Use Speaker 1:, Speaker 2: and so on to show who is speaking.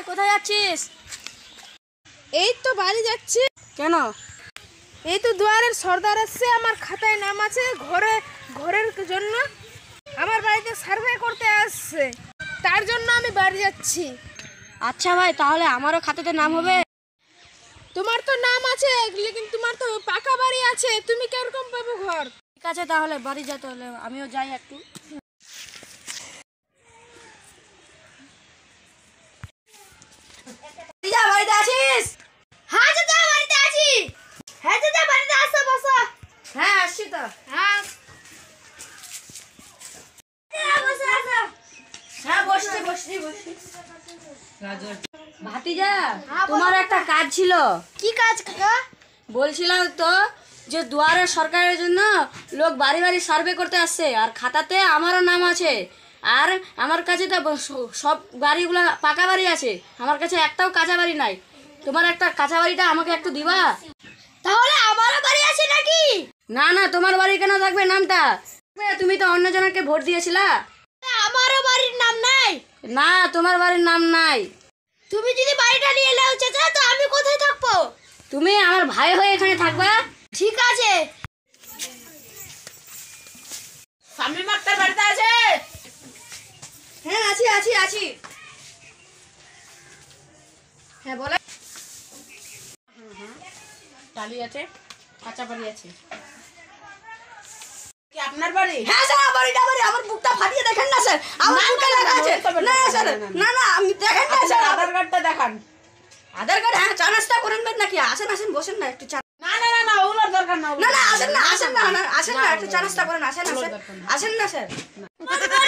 Speaker 1: কোথায় যাচ্ছিস?
Speaker 2: এই তো বাড়ি যাচ্ছি।
Speaker 1: কেন?
Speaker 2: এই তো দুয়ারের সর্দার এসছে, আমার খাতায় নাম আছে ঘরের জন্য। আমার বাড়িতে সার্ভে করতে আসছে, তার জন্য আমি বাড়ি যাচ্ছি।
Speaker 1: আচ্ছা ভাই, তাহলে আমারও খাতাতে নাম হবে।
Speaker 2: তোমার তো নাম আছে, লেকিন তোমার তো পাকা বাড়ি আছে, তুমি কিরকম পাবো ঘর?
Speaker 1: ঠিক আছে, তাহলে বাড়ি যেতে হলে আমিও যাই একটু। বাড়িতে আছিস?
Speaker 2: হ্যাঁ চাচা, বাড়িতে আছি। হ্যাঁ চাচা, বাড়িতে আসো, বসো।
Speaker 1: হ্যাঁ, আসছি তো।
Speaker 2: হ্যাঁ
Speaker 1: হ্যাঁ, বসছি। ভাতিজা, তোমার একটা কাজ ছিল।
Speaker 2: কি কাজ কাকা?
Speaker 1: বলছিলাম তো যে দুয়ারে সরকারের জন্য লোক বাড়ি বাড়ি সার্ভে করতে আসছে, আর খাতাতে আমারও নাম আছে। আর আমার কাছে তো সব বাড়িগুলো পাকা বাড়ি আছে, আমার কাছে একটাও কাঁচা বাড়ি নাই। তোমার একটা কাঁচা বাড়িটা আমাকে একটু দিবা?
Speaker 2: তাহলে আমারও বাড়ি আছে নাকি?
Speaker 1: না না, তোমার বাড়ি কেন থাকবে নামটা? তুমি তো অন্যজনকে ভোট দিয়েছিলা।
Speaker 2: আমারও বাড়ির নাম নাই।
Speaker 1: না, তোমার বাড়ির নাম নাই।
Speaker 2: তুমি যদি বাড়িটা নিয়ে নাও চাচা, তো আমি কোথায় থাকবো?
Speaker 1: তুমি আমার ভাই হয়ে এখানে থাকবা।
Speaker 2: ঠিক আছে।
Speaker 1: সামনে মাত্রার বাড়িতে আছে? হ্যাঁ, আছি। হ্যাঁ, বলে। টালি আছে, কাঁচা বাড়ি আছে। কি আপনার বাড়ি? হ্যাঁ স্যার, বাড়িটা আমার বুকটা ফাটিয়ে দেখেন না স্যার, আমার বুকটা লেখা আছে। না স্যার, না আমি দেখেন না স্যার, আধার কার্ডটা দেখান। আধার কার্ড? হ্যাঁ, চা নাস্তা করেন নাকি? আসেন বসেন না একটু চা। না ওগুলোর দরকার না। না আসেন না, একটু চা নাস্তা করেন। আসেন না স্যার।